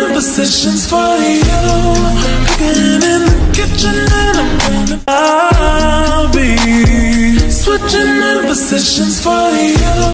in positions for you. Cooking in the kitchen and I'm gonna I'll be switching in positions for you.